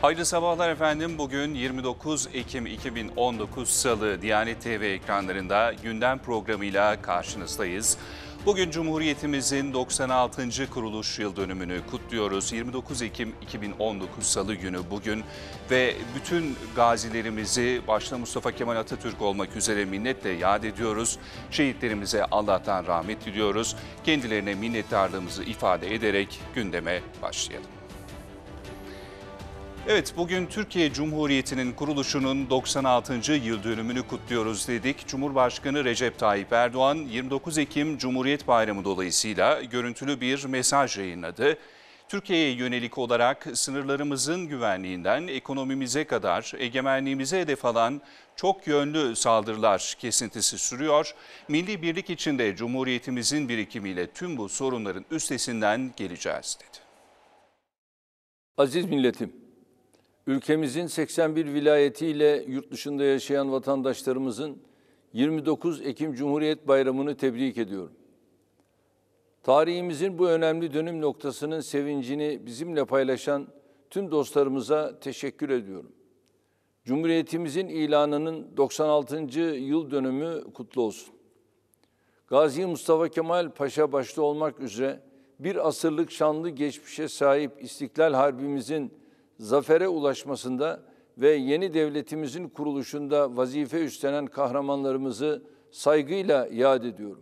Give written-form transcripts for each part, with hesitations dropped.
Hayırlı sabahlar efendim. Bugün 29 Ekim 2019 Salı Diyanet TV ekranlarında gündem programıyla karşınızdayız. Bugün Cumhuriyetimizin 96. kuruluş yıl dönümünü kutluyoruz. 29 Ekim 2019 Salı günü bugün ve bütün gazilerimizi başta Mustafa Kemal Atatürk olmak üzere minnetle yad ediyoruz. Şehitlerimize Allah'tan rahmet diliyoruz. Kendilerine minnettarlığımızı ifade ederek gündeme başlayalım. Evet, bugün Türkiye Cumhuriyeti'nin kuruluşunun 96. yıl dönümünü kutluyoruz dedik. Cumhurbaşkanı Recep Tayyip Erdoğan 29 Ekim Cumhuriyet Bayramı dolayısıyla görüntülü bir mesaj yayınladı. Türkiye'ye yönelik olarak sınırlarımızın güvenliğinden ekonomimize kadar egemenliğimize hedef alan çok yönlü saldırılar kesintisi sürüyor. Milli birlik içinde Cumhuriyetimizin birikimiyle tüm bu sorunların üstesinden geleceğiz dedi. Aziz milletim, ülkemizin 81 vilayetiyle yurt dışında yaşayan vatandaşlarımızın 29 Ekim Cumhuriyet Bayramı'nı tebrik ediyorum. Tarihimizin bu önemli dönüm noktasının sevincini bizimle paylaşan tüm dostlarımıza teşekkür ediyorum. Cumhuriyetimizin ilanının 96. yıl dönümü kutlu olsun. Gazi Mustafa Kemal Paşa başta olmak üzere bir asırlık şanlı geçmişe sahip İstiklal Harbimizin zafere ulaşmasında ve yeni devletimizin kuruluşunda vazife üstlenen kahramanlarımızı saygıyla yad ediyorum.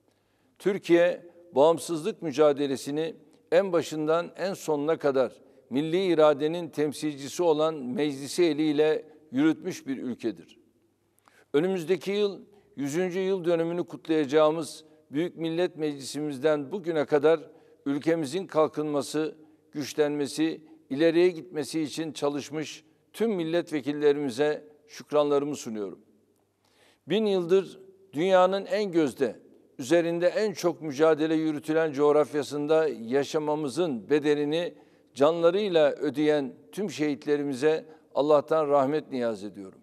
Türkiye, bağımsızlık mücadelesini en başından en sonuna kadar milli iradenin temsilcisi olan meclisi eliyle yürütmüş bir ülkedir. Önümüzdeki yıl 100. yıl dönümünü kutlayacağımız Büyük Millet Meclisimizden bugüne kadar ülkemizin kalkınması, güçlenmesi, ileriye gitmesi için çalışmış tüm milletvekillerimize şükranlarımı sunuyorum. 1000 yıldır dünyanın en gözde, üzerinde en çok mücadele yürütülen coğrafyasında yaşamamızın bedelini canlarıyla ödeyen tüm şehitlerimize Allah'tan rahmet niyaz ediyorum.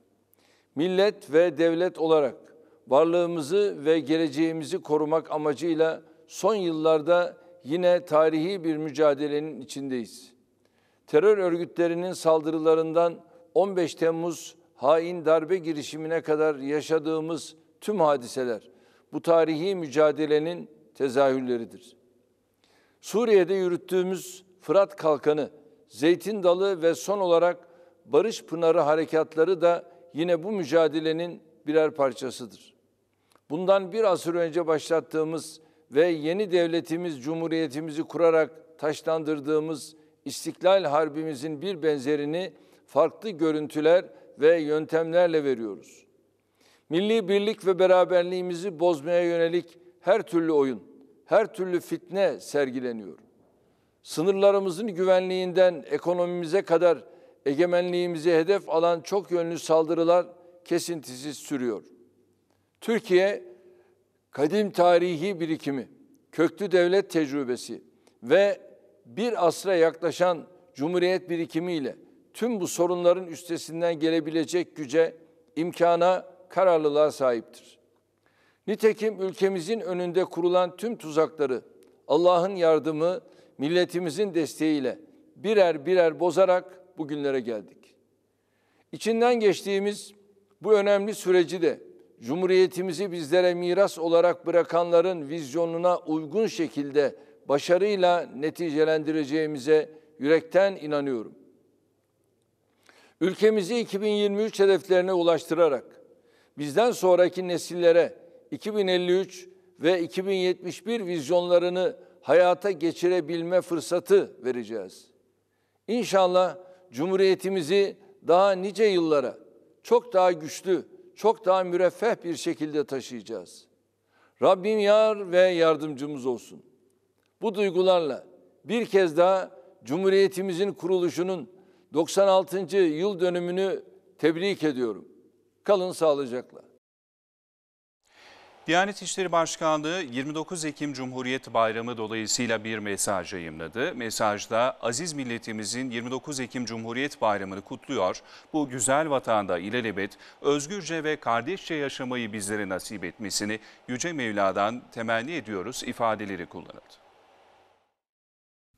Millet ve devlet olarak varlığımızı ve geleceğimizi korumak amacıyla son yıllarda yine tarihi bir mücadelenin içindeyiz. Terör örgütlerinin saldırılarından 15 Temmuz hain darbe girişimine kadar yaşadığımız tüm hadiseler bu tarihi mücadelenin tezahürleridir. Suriye'de yürüttüğümüz Fırat Kalkanı, Zeytin Dalı ve son olarak Barış Pınarı harekatları da yine bu mücadelenin birer parçasıdır. Bundan bir asır önce başlattığımız ve yeni devletimiz, cumhuriyetimizi kurarak taşlandırdığımız İstiklal Harbimizin bir benzerini farklı görüntüler ve yöntemlerle veriyoruz. Milli birlik ve beraberliğimizi bozmaya yönelik her türlü oyun, her türlü fitne sergileniyor. Sınırlarımızın güvenliğinden ekonomimize kadar egemenliğimizi hedef alan çok yönlü saldırılar kesintisiz sürüyor. Türkiye, kadim tarihi birikimi, köklü devlet tecrübesi ve bir asra yaklaşan Cumhuriyet birikimiyle tüm bu sorunların üstesinden gelebilecek güce, imkana, kararlılığa sahiptir. Nitekim ülkemizin önünde kurulan tüm tuzakları Allah'ın yardımı, milletimizin desteğiyle birer birer bozarak bugünlere geldik. İçinden geçtiğimiz bu önemli süreci de Cumhuriyetimizi bizlere miras olarak bırakanların vizyonuna uygun şekilde başarıyla neticelendireceğimize yürekten inanıyorum. Ülkemizi 2023 hedeflerine ulaştırarak bizden sonraki nesillere 2053 ve 2071 vizyonlarını hayata geçirebilme fırsatı vereceğiz. İnşallah Cumhuriyetimizi daha nice yıllara çok daha güçlü, çok daha müreffeh bir şekilde taşıyacağız. Rabbim yar ve yardımcımız olsun. Bu duygularla bir kez daha Cumhuriyetimizin kuruluşunun 96. yıl dönümünü tebrik ediyorum. Kalın sağlıcakla. Diyanet İşleri Başkanlığı 29 Ekim Cumhuriyet Bayramı dolayısıyla bir mesaj yayımladı. Mesajda aziz milletimizin 29 Ekim Cumhuriyet Bayramı'nı kutluyor. Bu güzel vatanda ilelebet özgürce ve kardeşçe yaşamayı bizlere nasip etmesini Yüce Mevla'dan temenni ediyoruz ifadeleri kullanıldı.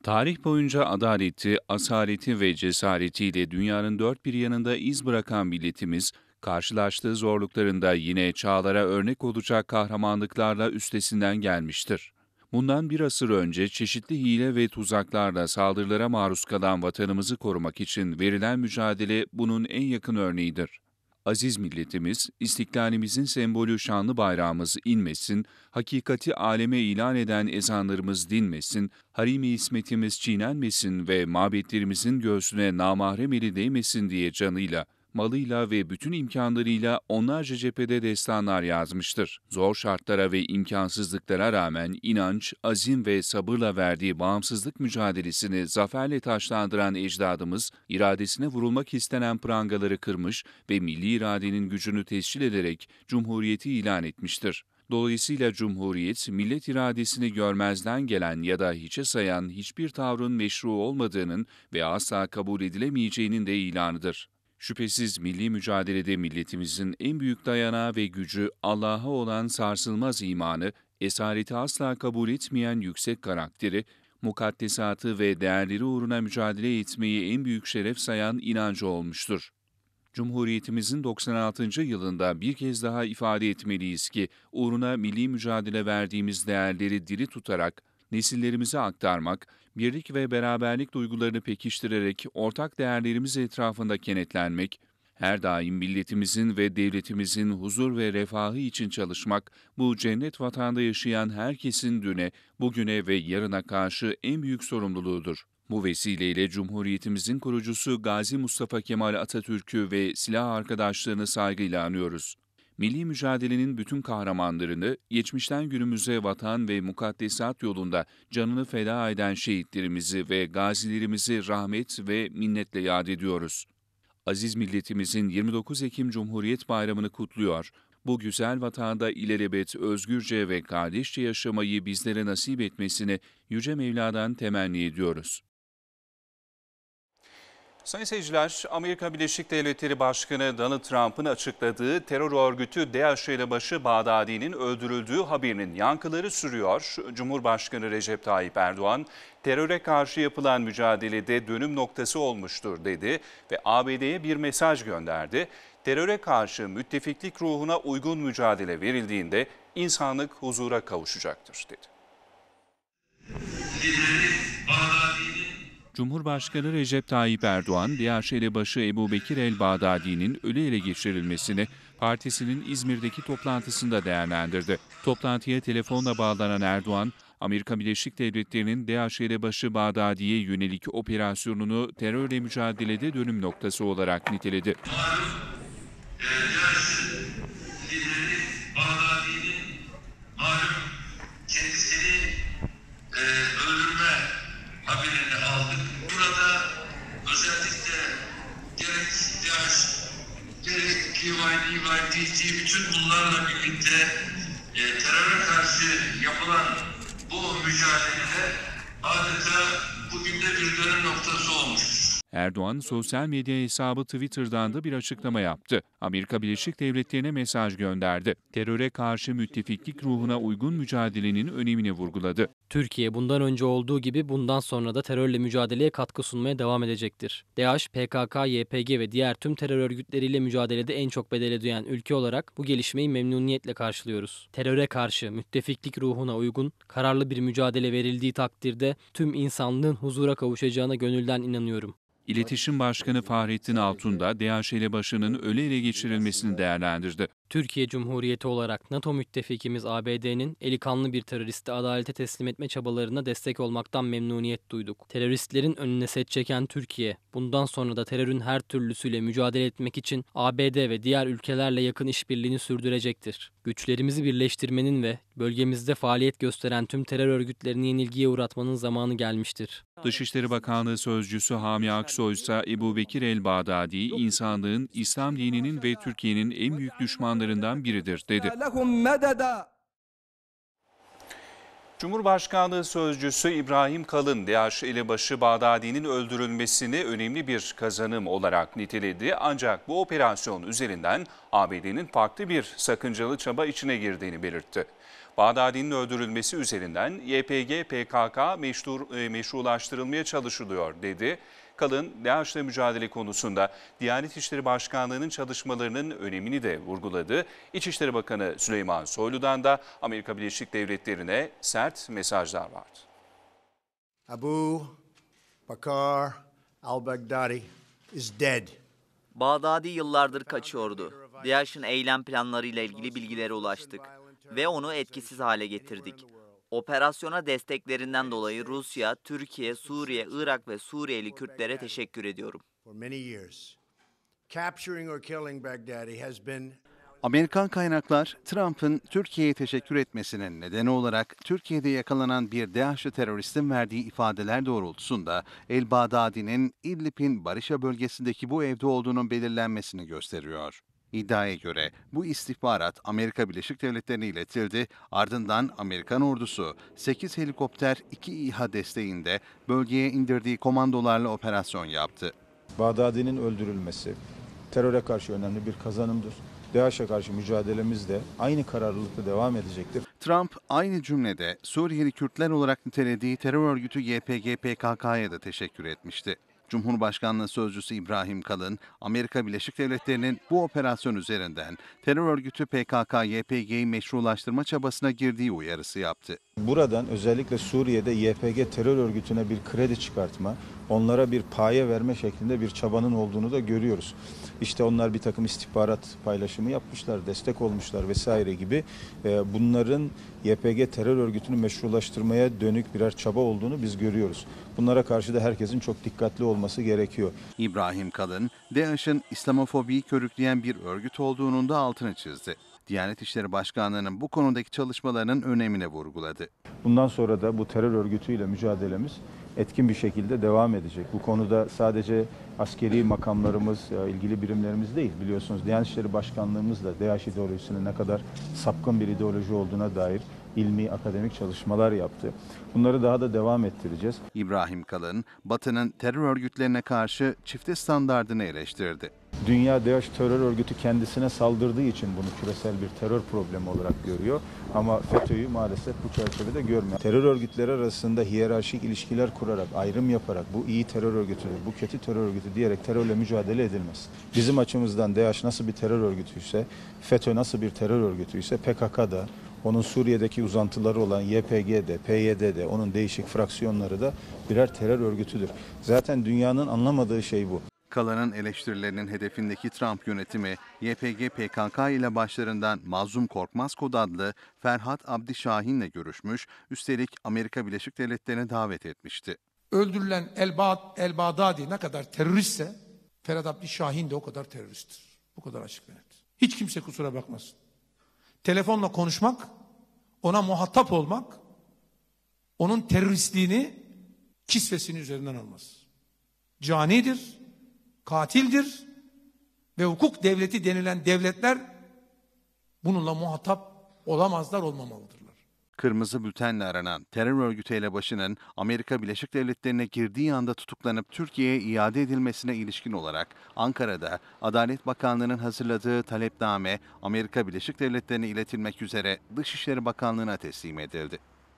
Tarih boyunca adaleti, asaleti ve cesaretiyle dünyanın dört bir yanında iz bırakan milletimiz, karşılaştığı zorluklarında yine çağlara örnek olacak kahramanlıklarla üstesinden gelmiştir. Bundan bir asır önce çeşitli hile ve tuzaklarla saldırılara maruz kalan vatanımızı korumak için verilen mücadele bunun en yakın örneğidir. Aziz milletimiz, istiklalimizin sembolü şanlı bayrağımız inmesin, hakikati aleme ilan eden ezanlarımız dinmesin, harimi ismetimiz çiğnenmesin ve mabetlerimizin göğsüne namahrem eli değmesin diye canıyla, malıyla ve bütün imkanlarıyla onlarca cephede destanlar yazmıştır. Zor şartlara ve imkansızlıklara rağmen inanç, azim ve sabırla verdiği bağımsızlık mücadelesini zaferle taçlandıran ecdadımız, iradesine vurulmak istenen prangaları kırmış ve milli iradenin gücünü tescil ederek Cumhuriyeti ilan etmiştir. Dolayısıyla Cumhuriyet, millet iradesini görmezden gelen ya da hiçe sayan hiçbir tavrın meşru olmadığının ve asla kabul edilemeyeceğinin de ilanıdır. Şüphesiz milli mücadelede milletimizin en büyük dayanağı ve gücü Allah'a olan sarsılmaz imanı, esareti asla kabul etmeyen yüksek karakteri, mukaddesatı ve değerleri uğruna mücadele etmeyi en büyük şeref sayan inancı olmuştur. Cumhuriyetimizin 96. yılında bir kez daha ifade etmeliyiz ki, uğruna milli mücadele verdiğimiz değerleri diri tutarak, nesillerimize aktarmak, birlik ve beraberlik duygularını pekiştirerek ortak değerlerimiz etrafında kenetlenmek, her daim milletimizin ve devletimizin huzur ve refahı için çalışmak, bu cennet vatanda yaşayan herkesin düne, bugüne ve yarına karşı en büyük sorumluluğudur. Bu vesileyle Cumhuriyetimizin kurucusu Gazi Mustafa Kemal Atatürk'ü ve silah arkadaşlarını saygıyla anıyoruz. Milli mücadelenin bütün kahramanlarını, geçmişten günümüze vatan ve mukaddesat yolunda canını feda eden şehitlerimizi ve gazilerimizi rahmet ve minnetle yad ediyoruz. Aziz milletimizin 29 Ekim Cumhuriyet Bayramı'nı kutluyor. Bu güzel vatanda ilelebet özgürce ve kardeşçe yaşamayı bizlere nasip etmesini Yüce Mevla'dan temenni ediyoruz. Sayın seyirciler, Amerika Birleşik Devletleri Başkanı Donald Trump'ın açıkladığı terör örgütü DAEŞ elebaşı Bağdadi'nin öldürüldüğü haberinin yankıları sürüyor. Cumhurbaşkanı Recep Tayyip Erdoğan, teröre karşı yapılan mücadelede dönüm noktası olmuştur dedi ve ABD'ye bir mesaj gönderdi. Teröre karşı müttefiklik ruhuna uygun mücadele verildiğinde insanlık huzura kavuşacaktır dedi. Cumhurbaşkanı Recep Tayyip Erdoğan, DAEŞ elebaşı Ebubekir el-Bağdadi'nin ölü ele geçirilmesini partisinin İzmir'deki toplantısında değerlendirdi. Toplantıya telefonla bağlanan Erdoğan, Amerika Birleşik Devletleri'nin DAEŞ elebaşı Bağdadi'ye yönelik operasyonunu terörle mücadelede dönüm noktası olarak niteledi. DAEŞ'in lideri Bağdadi'nin kendisini öldürme haberini aldık. Burada özellikle gerek DAEŞ, gerek PYD, bütün bunlarla birlikte teröre karşı yapılan bu mücadelede adeta bugün de bir dönüm noktası olmuştur. Erdoğan, sosyal medya hesabı Twitter'dan da bir açıklama yaptı. Amerika Birleşik Devletleri'ne mesaj gönderdi. Teröre karşı müttefiklik ruhuna uygun mücadelenin önemini vurguladı. Türkiye bundan önce olduğu gibi bundan sonra da terörle mücadeleye katkı sunmaya devam edecektir. DAEŞ, PKK, YPG ve diğer tüm terör örgütleriyle mücadelede en çok bedel ödeyen ülke olarak bu gelişmeyi memnuniyetle karşılıyoruz. Teröre karşı müttefiklik ruhuna uygun, kararlı bir mücadele verildiği takdirde tüm insanlığın huzura kavuşacağına gönülden inanıyorum. İletişim Başkanı Fahrettin Altun da DAEŞ elebaşının ölü ele geçirilmesini değerlendirdi. Türkiye Cumhuriyeti olarak NATO müttefikimiz ABD'nin eli kanlı bir teröristi adalete teslim etme çabalarına destek olmaktan memnuniyet duyduk. Teröristlerin önüne set çeken Türkiye, bundan sonra da terörün her türlüsüyle mücadele etmek için ABD ve diğer ülkelerle yakın işbirliğini sürdürecektir. Güçlerimizi birleştirmenin ve bölgemizde faaliyet gösteren tüm terör örgütlerini yenilgiye uğratmanın zamanı gelmiştir. Dışişleri Bakanlığı Sözcüsü Hami Aksoy ise Ebubekir el-Bağdadi, insanlığın, İslam dininin ve Türkiye'nin en büyük düşmanlarından biridir dedi. Cumhurbaşkanlığı Sözcüsü İbrahim Kalın, DAEŞ elebaşı Bağdadi'nin öldürülmesini önemli bir kazanım olarak niteledi. Ancak bu operasyon üzerinden ABD'nin farklı bir sakıncalı çaba içine girdiğini belirtti. Bağdadi'nin öldürülmesi üzerinden YPG PKK meşrulaştırılmaya çalışılıyor dedi. Kalın, DAEŞ'le mücadele konusunda Diyanet İşleri Başkanlığı'nın çalışmalarının önemini de vurguladı. İçişleri Bakanı Süleyman Soylu'dan da Amerika Birleşik Devletleri'ne sert mesajlar vardı. Abu Bakr al-Baghdadi is dead. Bağdadi yıllardır kaçıyordu. DAEŞ'in eylem planlarıyla ilgili bilgilere ulaştık ve onu etkisiz hale getirdik. Operasyona desteklerinden dolayı Rusya, Türkiye, Suriye, Irak ve Suriyeli Kürtlere teşekkür ediyorum. For many years, capturing or killing Baghdadi has been Amerikan kaynaklar, Trump'ın Türkiye'ye teşekkür etmesinin nedeni olarak Türkiye'de yakalanan bir DAEŞ'li teröristin verdiği ifadeler doğrultusunda El-Bağdadi'nin İdlib'in Barışa bölgesindeki bu evde olduğunun belirlenmesini gösteriyor. İddiaya göre bu istihbarat Amerika Birleşik Devletleri'ne iletildi, ardından Amerikan ordusu 8 helikopter 2 İHA desteğinde bölgeye indirdiği komandolarla operasyon yaptı. Bağdadi'nin öldürülmesi teröre karşı önemli bir kazanımdır. DAEŞ'e karşı mücadelemiz de aynı kararlılıkla devam edecektir. Trump aynı cümlede Suriyeli Kürtler olarak nitelediği terör örgütü YPG PKK'ya da teşekkür etmişti. Cumhurbaşkanlığı Sözcüsü İbrahim Kalın, Amerika Birleşik Devletleri'nin bu operasyon üzerinden terör örgütü PKK-YPG'yi meşrulaştırma çabasına girdiği uyarısı yaptı. Buradan özellikle Suriye'de YPG terör örgütüne bir kredi çıkartma, onlara bir paye verme şeklinde bir çabanın olduğunu da görüyoruz. İşte onlar bir takım istihbarat paylaşımı yapmışlar, destek olmuşlar vesaire gibi. Bunların YPG terör örgütünü meşrulaştırmaya dönük birer çaba olduğunu biz görüyoruz. Bunlara karşı da herkesin çok dikkatli olması gerekiyor. İbrahim Kalın, DAEŞ'in İslamofobiyi körükleyen bir örgüt olduğunun da altını çizdi. Diyanet İşleri Başkanlığı'nın bu konudaki çalışmalarının önemine vurguladı. Bundan sonra da bu terör örgütüyle mücadelemiz etkin bir şekilde devam edecek. Bu konuda sadece askeri makamlarımız, ilgili birimlerimiz değil. Biliyorsunuz Diyanet İşleri Başkanlığımız da DAEŞ ideolojisinin ne kadar sapkın bir ideoloji olduğuna dair ilmi, akademik çalışmalar yaptı. Bunları daha da devam ettireceğiz. İbrahim Kalın, Batı'nın terör örgütlerine karşı çifte standardını eleştirdi. Dünya DAEŞ terör örgütü kendisine saldırdığı için bunu küresel bir terör problemi olarak görüyor. Ama FETÖ'yü maalesef bu çerçevede görmüyor. Terör örgütleri arasında hiyerarşik ilişkiler kurarak, ayrım yaparak bu iyi terör örgütüdür, bu kötü terör örgütü diyerek terörle mücadele edilmez. Bizim açımızdan DAEŞ nasıl bir terör örgütüyse, FETÖ nasıl bir terör örgütüyse PKK'da, onun Suriye'deki uzantıları olan YPG'de, PYD'de, onun değişik fraksiyonları da birer terör örgütüdür. Zaten dünyanın anlamadığı şey bu. Kalın'ın eleştirilerinin hedefindeki Trump yönetimi, YPG PKK ile başlarından Mazlum Korkmaz adlı Ferhat Abdi Şahin'le görüşmüş, üstelik Amerika Birleşik Devletleri'ne davet etmişti. Öldürülen El-Bağdadi ne kadar teröristse, Ferhat Abdi Şahin de o kadar teröristtir. Bu kadar açık ve net. Hiç kimse kusura bakmasın. Telefonla konuşmak, ona muhatap olmak, onun teröristliğini, kisvesini üzerinden almaz. Canidir, katildir ve hukuk devleti denilen devletler bununla muhatap olamazlar, olmamalıdırlar. Kırmızı bültenle aranan terör örgütü elebaşının Amerika Birleşik Devletleri'ne girdiği anda tutuklanıp Türkiye'ye iade edilmesine ilişkin olarak Ankara'da Adalet Bakanlığı'nın hazırladığı talepname Amerika Birleşik Devletleri'ne iletilmek üzere Dışişleri Bakanlığı'na teslim edildi.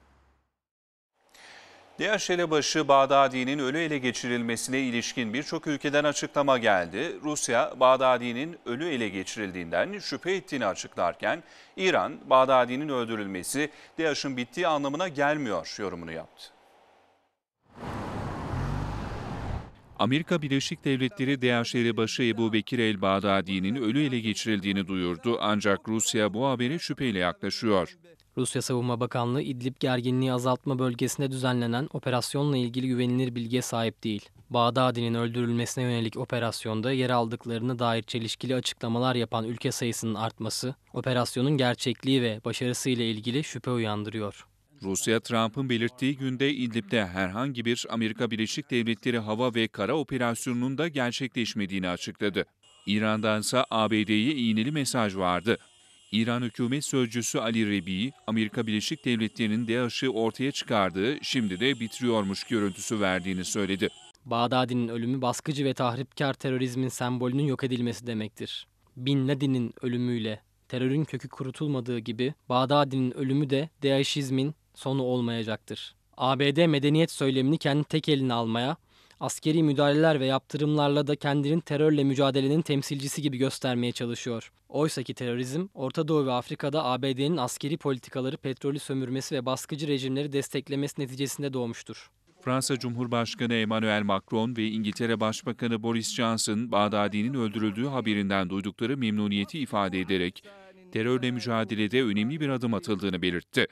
DAEŞ elebaşı Bağdadi'nin ölü ele geçirilmesine ilişkin birçok ülkeden açıklama geldi. Rusya, Bağdadi'nin ölü ele geçirildiğinden şüphe ettiğini açıklarken, İran, Bağdadi'nin öldürülmesi DAEŞ'in bittiği anlamına gelmiyor yorumunu yaptı. Amerika Birleşik Devletleri DAEŞ elebaşı Ebu Bekir el-Bağdadi'nin ölü ele geçirildiğini duyurdu, ancak Rusya bu habere şüpheyle yaklaşıyor. Rusya Savunma Bakanlığı İdlib gerginliği azaltma bölgesinde düzenlenen operasyonla ilgili güvenilir bilgiye sahip değil. Bağdadi'nin öldürülmesine yönelik operasyonda yer aldıklarına dair çelişkili açıklamalar yapan ülke sayısının artması, operasyonun gerçekliği ve başarısıyla ilgili şüphe uyandırıyor. Rusya, Trump'ın belirttiği günde İdlib'de herhangi bir Amerika Birleşik Devletleri hava ve kara operasyonunun da gerçekleşmediğini açıkladı. İran'dansa ABD'ye iğneli mesaj vardı. İran hükümet sözcüsü Ali Rebi, Amerika Birleşik Devletleri'nin DAEŞ'i ortaya çıkardığı, şimdi de bitiriyormuş görüntüsü verdiğini söyledi. Bağdadi'nin ölümü baskıcı ve tahripkar terörizmin sembolünün yok edilmesi demektir. Bin Laden'in ölümüyle Terörün kökü kurutulmadığı gibi Bağdadi'nin ölümü de DAEŞizmin sonu olmayacaktır. ABD medeniyet söylemini kendi tek eline almaya, askeri müdahaleler ve yaptırımlarla da kendinin terörle mücadelenin temsilcisi gibi göstermeye çalışıyor. Oysaki terörizm, Orta Doğu ve Afrika'da ABD'nin askeri politikaları, petrolü sömürmesi ve baskıcı rejimleri desteklemesi neticesinde doğmuştur. Fransa Cumhurbaşkanı Emmanuel Macron ve İngiltere Başbakanı Boris Johnson, Bağdadi'nin öldürüldüğü haberinden duydukları memnuniyeti ifade ederek terörle mücadelede önemli bir adım atıldığını belirtti.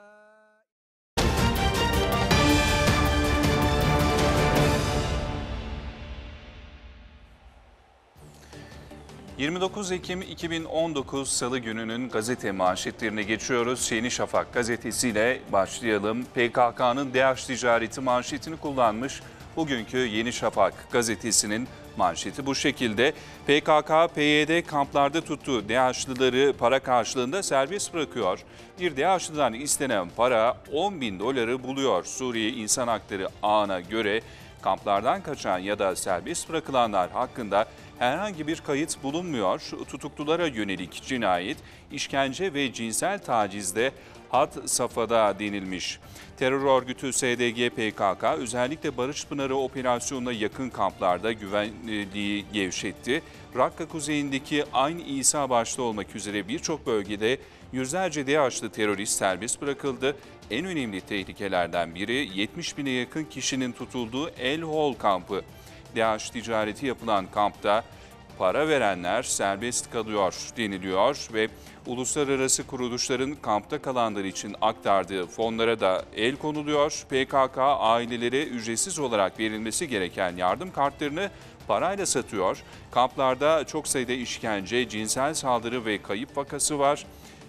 29 Ekim 2019 Salı gününün gazete manşetlerine geçiyoruz. Yeni Şafak gazetesiyle başlayalım. PKK'nın DH ticareti manşetini kullanmış. Bugünkü Yeni Şafak gazetesinin manşeti bu şekilde. PKK, PYD kamplarda tuttuğu DH'lıları para karşılığında serbest bırakıyor. Bir DH'lıdan istenen para 10.000 doları buluyor. Suriye İnsan Hakları Ağı'na göre kamplardan kaçan ya da serbest bırakılanlar hakkında herhangi bir kayıt bulunmuyor. Tutuklulara yönelik cinayet, işkence ve cinsel tacizde had safhada denilmiş. Terör örgütü SDG PKK özellikle Barış Pınarı operasyonuna yakın kamplarda güvenliği gevşetti. Rakka kuzeyindeki Ayn İsa başta olmak üzere birçok bölgede yüzlerce DAEŞ'lı terörist serbest bırakıldı. En önemli tehlikelerden biri 70 bine yakın kişinin tutulduğu El Hol kampı. DAEŞ ticareti yapılan kampta para verenler serbest kalıyor deniliyor ve uluslararası kuruluşların kampta kalanlar için aktardığı fonlara da el konuluyor. PKK ailelere ücretsiz olarak verilmesi gereken yardım kartlarını parayla satıyor. Kamplarda çok sayıda işkence, cinsel saldırı ve kayıp vakası var.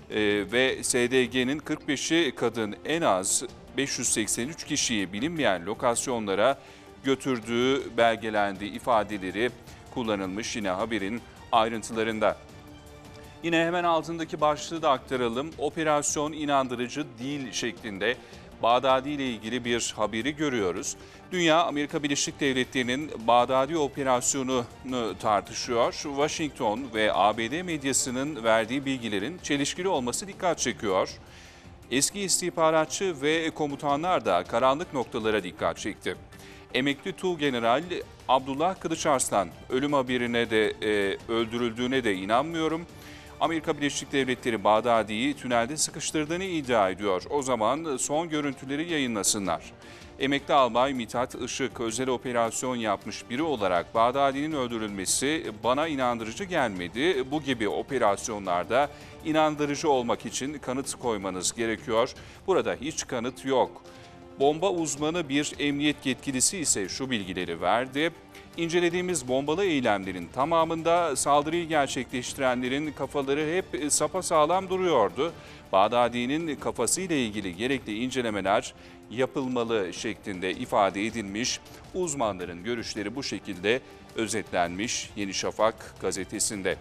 Ve SDG'nin 45'i kadın, en az 583 kişiyi bilinmeyen lokasyonlara götürdüğü belgelendi ifadeleri kullanılmış yine haberin ayrıntılarında. Yine hemen altındaki başlığı da aktaralım. Operasyon inandırıcı değil şeklinde Bağdadi ile ilgili bir haberi görüyoruz. Dünya, Amerika Birleşik Devletleri'nin Bağdadi operasyonunu tartışıyor. Washington ve ABD medyasının verdiği bilgilerin çelişkili olması dikkat çekiyor. Eski istihbaratçı ve komutanlar da karanlık noktalara dikkat çekti. Emekli Tuğgeneral Abdullah Kılıçarslan ölüm haberine de öldürüldüğüne de inanmıyorum. Amerika Birleşik Devletleri Bağdadi'yi tünelde sıkıştırdığını iddia ediyor. O zaman son görüntüleri yayınlasınlar. Emekli albay Mithat Işık özel operasyon yapmış biri olarak Bağdadi'nin öldürülmesi bana inandırıcı gelmedi. Bu gibi operasyonlarda inandırıcı olmak için kanıt koymanız gerekiyor. Burada hiç kanıt yok. Bomba uzmanı bir emniyet yetkilisi ise şu bilgileri verdi. İncelediğimiz bombalı eylemlerin tamamında saldırıyı gerçekleştirenlerin kafaları hep sapasağlam duruyordu. Bağdadi'nin kafasıyla ilgili gerekli incelemeler yapılmalı şeklinde ifade edilmiş. Uzmanların görüşleri bu şekilde özetlenmiş Yeni Şafak gazetesinde.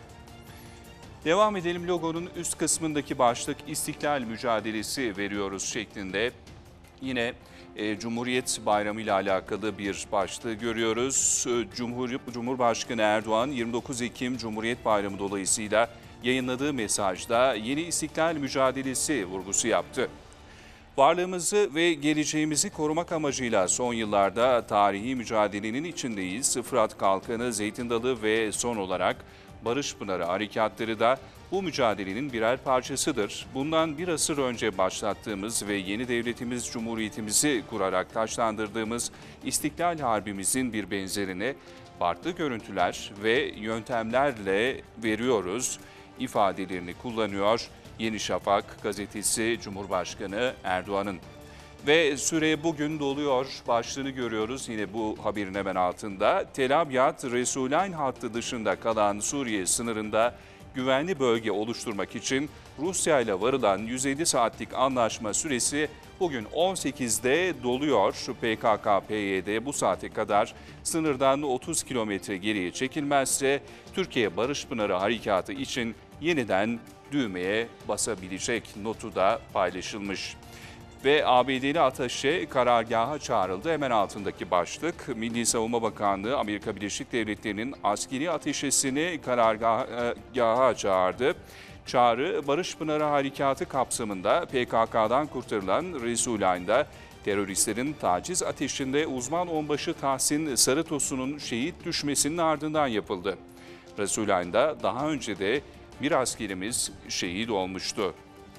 Devam edelim, logonun üst kısmındaki başlık İstiklal Mücadelesi veriyoruz şeklinde. Yine Cumhuriyet Bayramı ile alakalı bir başlığı görüyoruz. Cumhurbaşkanı Erdoğan 29 Ekim Cumhuriyet Bayramı dolayısıyla yayınladığı mesajda yeni istiklal mücadelesi vurgusu yaptı. Varlığımızı ve geleceğimizi korumak amacıyla son yıllarda tarihi mücadelenin içindeyiz. Fırat Kalkanı, Zeytin Dalı ve son olarak Barış Pınarı harekatları da bu mücadelenin birer parçasıdır. Bundan bir asır önce başlattığımız ve yeni devletimiz Cumhuriyetimizi kurarak taçlandırdığımız İstiklal Harbimizin bir benzerini farklı görüntüler ve yöntemlerle veriyoruz ifadelerini kullanıyor Yeni Şafak gazetesi Cumhurbaşkanı Erdoğan'ın. Ve süre bugün doluyor başlığını görüyoruz yine bu haberin hemen altında. Tel Abyad, Resulayn hattı dışında kalan Suriye sınırında güvenli bölge oluşturmak için Rusya ile varılan 150 saatlik anlaşma süresi bugün 18'de doluyor. PKK-PYD bu saate kadar sınırdan 30 kilometre geriye çekilmezse Türkiye Barış Pınarı harekatı için yeniden düğmeye basabilecek notu da paylaşılmış. ve ABD'li ataşe karargaha çağrıldı. Hemen altındaki başlık, Milli Savunma Bakanlığı Amerika Birleşik Devletleri'nin askeri ateşesini karargaha çağırdı. Çağrı, Barış Pınarı Harekatı kapsamında PKK'dan kurtarılan Resulayn'da teröristlerin taciz ateşinde uzman onbaşı Tahsin Sarıtosun'un şehit düşmesinin ardından yapıldı. Resulayn'da daha önce de bir askerimiz şehit olmuştu.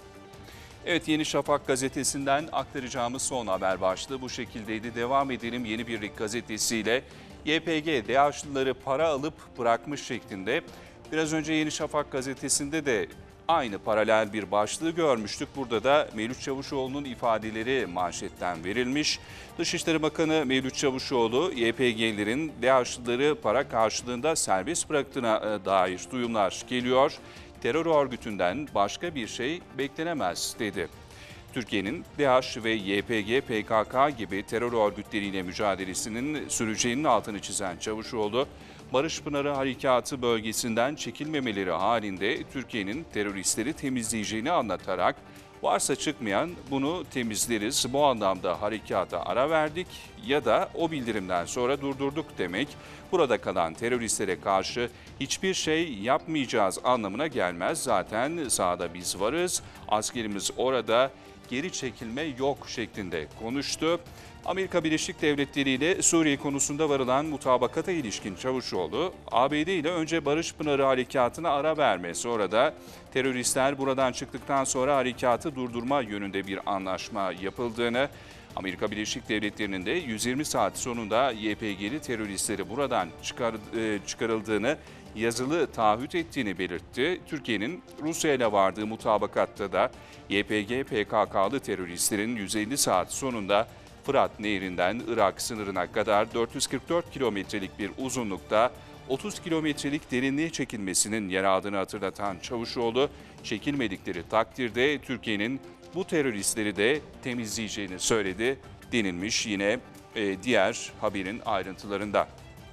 Evet, Yeni Şafak gazetesinden aktaracağımız son haber başlığı bu şekildeydi. Devam edelim Yeni Birlik gazetesiyle. YPG, DAEŞ'lıları para alıp bırakmış şeklinde. Biraz önce Yeni Şafak gazetesinde de aynı paralel bir başlığı görmüştük. Burada da Mevlüt Çavuşoğlu'nun ifadeleri manşetten verilmiş. Dışişleri Bakanı Mevlüt Çavuşoğlu, YPG'lerin DAEŞ'lıları para karşılığında serbest bıraktığına dair duyumlar geliyor. Terör örgütünden başka bir şey beklenemez dedi. Türkiye'nin DAEŞ ve YPG, PKK gibi terör örgütleriyle mücadelesinin süreceğinin altını çizen Çavuşoğlu, Barış Pınarı Harekatı bölgesinden çekilmemeleri halinde Türkiye'nin teröristleri temizleyeceğini anlatarak, varsa çıkmayan bunu temizleriz, bu anlamda harekata ara verdik ya da o bildirimden sonra durdurduk demek, burada kalan teröristlere karşı hiçbir şey yapmayacağız anlamına gelmez. Zaten sahada biz varız, askerimiz orada, geri çekilme yok şeklinde konuştu. Amerika Birleşik Devletleri ile Suriye konusunda varılan mutabakata ilişkin Çavuşoğlu, ABD ile önce Barış Pınarı Harekatı'na ara verme, sonra da teröristler buradan çıktıktan sonra harekatı durdurma yönünde bir anlaşma yapıldığını, Amerika Birleşik Devletleri'nin de 120 saat sonunda YPG'li teröristleri buradan çıkarıldığını yazılı taahhüt ettiğini belirtti. Türkiye'nin Rusya ile vardığı mutabakatta da YPG PKK'lı teröristlerin 150 saat sonunda Fırat Nehri'nden Irak sınırına kadar 444 kilometrelik bir uzunlukta 30 kilometrelik derinliğe çekilmesinin yer aldığını hatırlatan Çavuşoğlu, çekilmedikleri takdirde Türkiye'nin bu teröristleri de temizleyeceğini söyledi denilmiş yine diğer haberin ayrıntılarında.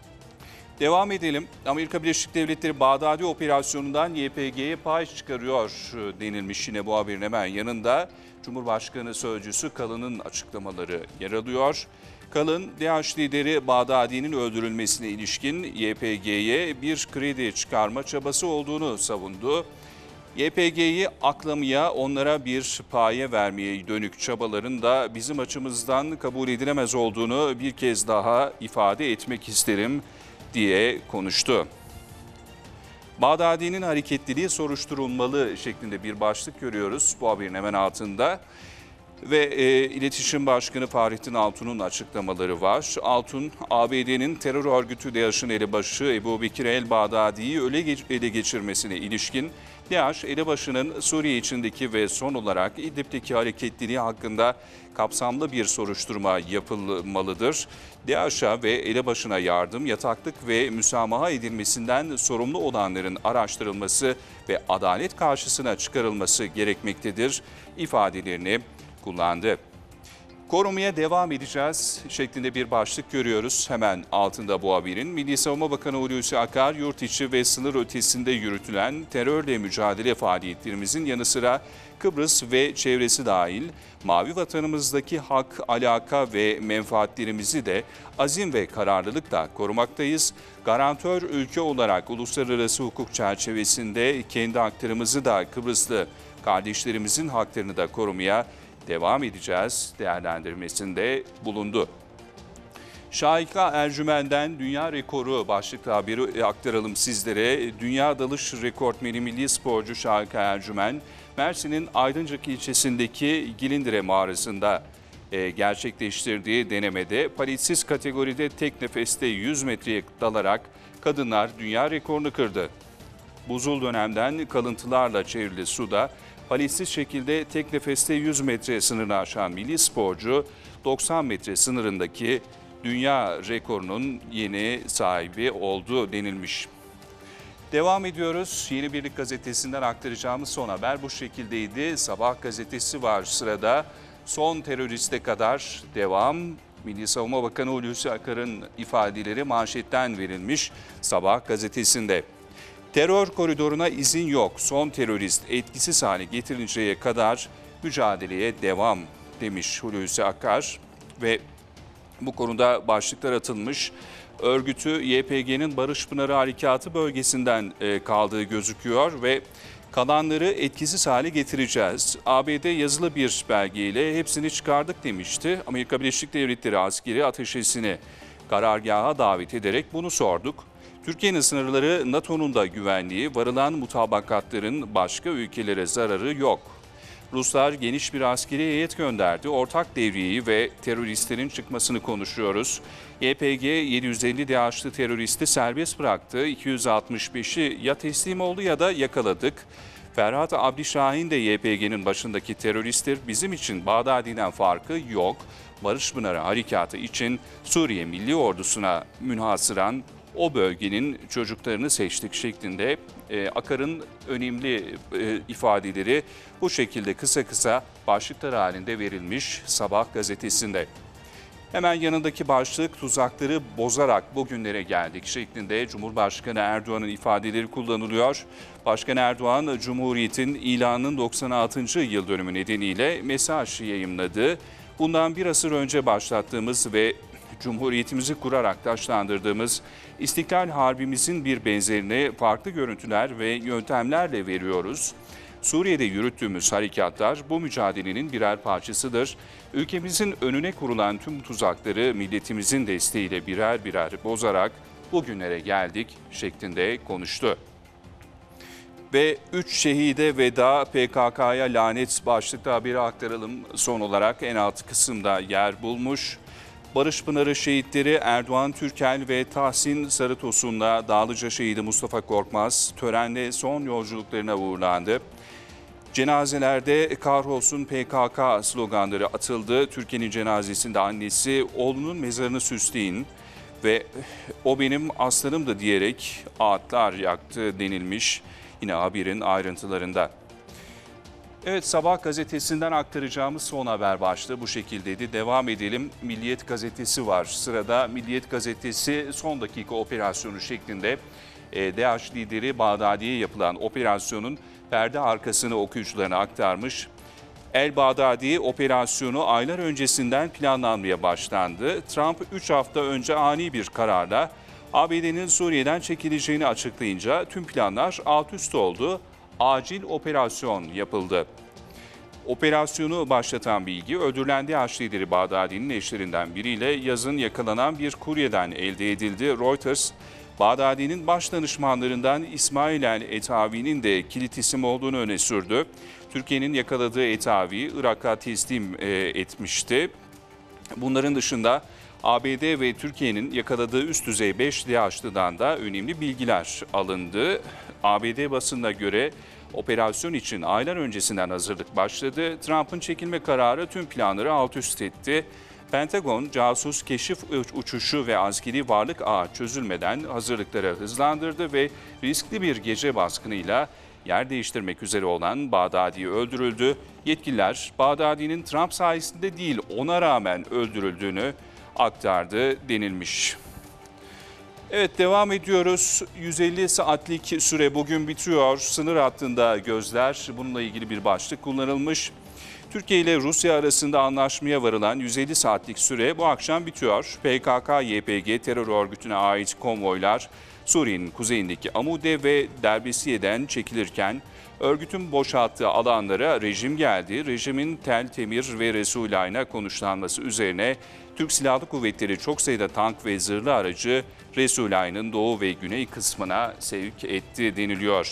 Devam edelim. Amerika Birleşik Devletleri Bağdadi operasyonundan YPG'ye pay çıkarıyor denilmiş yine bu haberin hemen yanında. Cumhurbaşkanı Sözcüsü Kalın'ın açıklamaları yer alıyor. Kalın, DAEŞ lideri Bağdadi'nin öldürülmesine ilişkin YPG'ye bir kredi çıkarma çabası olduğunu savundu. YPG'yi aklamaya, onlara bir paye vermeye dönük çabaların da bizim açımızdan kabul edilemez olduğunu bir kez daha ifade etmek isterim diye konuştu. Bağdadi'nin hareketliliği soruşturulmalı şeklinde bir başlık görüyoruz bu haberin hemen altında. Ve İletişim Başkanı Fahrettin Altun'un açıklamaları var. Altun, ABD'nin terör örgütü DAEŞ'in elebaşı Ebu Bekir el-Bağdadi'yi ele geçirmesine ilişkin DAEŞ elebaşının Suriye içindeki ve son olarak İdlib'deki hareketliliği hakkında kapsamlı bir soruşturma yapılmalıdır. DAEŞ'a ve elebaşına yardım, yataklık ve müsamaha edilmesinden sorumlu olanların araştırılması ve adalet karşısına çıkarılması gerekmektedir ifadelerini kullandı. Korumaya devam edeceğiz şeklinde bir başlık görüyoruz hemen altında bu haberin. Milli Savunma Bakanı Hulusi Akar, yurt içi ve sınır ötesinde yürütülen terörle mücadele faaliyetlerimizin yanı sıra Kıbrıs ve çevresi dahil mavi vatanımızdaki hak, alaka ve menfaatlerimizi de azim ve kararlılıkla korumaktayız. Garantör ülke olarak uluslararası hukuk çerçevesinde kendi haklarımızı da Kıbrıslı kardeşlerimizin haklarını da korumaya devam edeceğiz değerlendirmesinde bulundu. Şahika Ercümen'den dünya rekoru başlıklı haberi aktaralım sizlere. Dünya dalış rekortmeni milli sporcu Şahika Ercümen, Mersin'in Aydıncık ilçesindeki Gilindire mağarasında gerçekleştirdiği denemede paletsiz kategoride tek nefeste 100 metreye dalarak kadınlar dünya rekorunu kırdı. Buzul dönemden kalıntılarla çevrili suda paletsiz şekilde tek nefeste 100 metre sınırını aşan milli sporcu 90 metre sınırındaki dünya rekorunun yeni sahibi oldu denilmiş. Devam ediyoruz. Yeni Birlik gazetesinden aktaracağımız son haber bu şekildeydi. Sabah gazetesi var sırada. Son teröriste kadar devam. Milli Savunma Bakanı Hulusi Akar'ın ifadeleri manşetten verilmiş Sabah gazetesinde. Terör koridoruna izin yok. Son terörist etkisiz hale getirilinceye kadar mücadeleye devam demiş Hulusi Akar ve bu konuda başlıklar atılmış. Örgütü YPG'nin Barış Pınarı Harekatı bölgesinden kaldığı gözüküyor ve kalanları etkisiz hale getireceğiz. ABD yazılı bir belgeyle hepsini çıkardık demişti. Amerika Birleşik Devletleri askeri ateşkesini karargaha davet ederek bunu sorduk. Türkiye'nin sınırları, NATO'nun da güvenliği, varılan mutabakatların başka ülkelere zararı yok. Ruslar geniş bir askeri heyet gönderdi. Ortak devriyeyi ve teröristlerin çıkmasını konuşuyoruz. YPG 750 DAEŞ'li teröristi serbest bıraktı. 265'i ya teslim oldu ya da yakaladık. Ferhat Abdişahin de YPG'nin başındaki teröristtir. Bizim için Bağdadi'den farkı yok. Barış Pınarı Harekatı için Suriye Milli Ordusu'na münhasıran o bölgenin çocuklarını seçtik şeklinde Akar'ın önemli ifadeleri bu şekilde kısa kısa başlıklar halinde verilmiş Sabah gazetesinde. Hemen yanındaki başlık tuzakları bozarak bugünlere geldik şeklinde Cumhurbaşkanı Erdoğan'ın ifadeleri kullanılıyor. Başkan Erdoğan, Cumhuriyet'in ilanının 96. yıl dönümü nedeniyle mesaj yayımladı. Bundan bir asır önce başlattığımız ve Cumhuriyetimizi kurarak taşlandırdığımız İstiklal Harbimizin bir benzerini farklı görüntüler ve yöntemlerle veriyoruz. Suriye'de yürüttüğümüz harekatlar bu mücadelenin birer parçasıdır. Ülkemizin önüne kurulan tüm tuzakları milletimizin desteğiyle birer birer bozarak bugünlere geldik şeklinde konuştu. Ve 3 şehide veda, PKK'ya lanet başlıklı haberi aktaralım. Son olarak en alt kısımda yer bulmuş. Barış Pınarı şehitleri Erdoğan Türkel ve Tahsin Sarıtosun'la Dağlıca şehidi Mustafa Korkmaz törenle son yolculuklarına uğurlandı. Cenazelerde kahrolsun PKK sloganları atıldı. Türkiye'nin cenazesinde annesi oğlunun mezarını süsleyin ve o benim aslanımdı diyerek ağıtlar yaktı denilmiş yine haberin ayrıntılarında. Evet, Sabah gazetesinden aktaracağımız son haber başlığı bu şekildeydi. Devam edelim. Milliyet gazetesi var. Sırada Milliyet gazetesi son dakika operasyonu şeklinde DAEŞ lideri Bağdadi'ye yapılan operasyonun perde arkasını okuyucularına aktarmış. El Bağdadi operasyonu aylar öncesinden planlanmaya başlandı. Trump 3 hafta önce ani bir kararla ABD'nin Suriye'den çekileceğini açıklayınca tüm planlar alt üst oldu. Acil operasyon yapıldı. Operasyonu başlatan bilgi öldürülen DAEŞ lideri Bağdadi'nin eşlerinden biriyle yazın yakalanan bir kuryeden elde edildi. Reuters, Bağdadi'nin baş danışmanlarından İsmail el-Etavi'nin de kilit isim olduğunu öne sürdü. Türkiye'nin yakaladığı Etavi Irak'a teslim etmişti. Bunların dışında ABD ve Türkiye'nin yakaladığı üst düzey 5 DAEŞ'lıdan da önemli bilgiler alındı. ABD basınına göre operasyon için aylar öncesinden hazırlık başladı. Trump'ın çekilme kararı tüm planları alt üst etti. Pentagon, casus keşif uçuşu ve askeri varlık ağı çözülmeden hazırlıkları hızlandırdı ve riskli bir gece baskınıyla yer değiştirmek üzere olan Bağdadi öldürüldü. Yetkililer Bağdadi'nin Trump sayesinde değil ona rağmen öldürüldüğünü aktardı denilmiş. Evet, devam ediyoruz. 150 saatlik süre bugün bitiyor. Sınır hattında gözler, bununla ilgili bir başlık kullanılmış. Türkiye ile Rusya arasında anlaşmaya varılan 150 saatlik süre bu akşam bitiyor. PKK-YPG terör örgütüne ait konvoylar Suriye'nin kuzeyindeki Amude ve Derbisiye'den çekilirken örgütün boşalttığı alanlara rejim geldi. Rejimin Tel Temir ve Resulayn'a konuşlanması üzerine Türk Silahlı Kuvvetleri çok sayıda tank ve zırhlı aracı Resulayn'ın doğu ve güney kısmına sevk etti deniliyor.